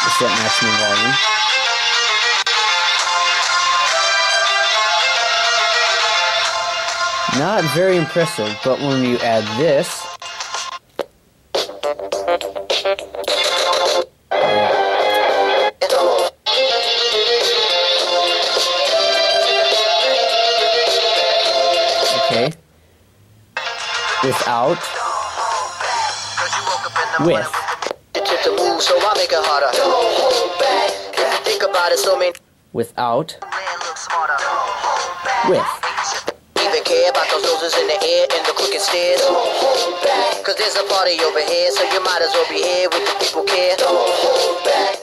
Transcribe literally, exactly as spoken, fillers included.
set maximum volume. Not very impressive, but when you add this, okay, without, with, so I make it harder. Think about it, so many without, with. Even care about those noses in the air and the crooked stairs. Cause there's a party over here, so you might as well be here with the people care.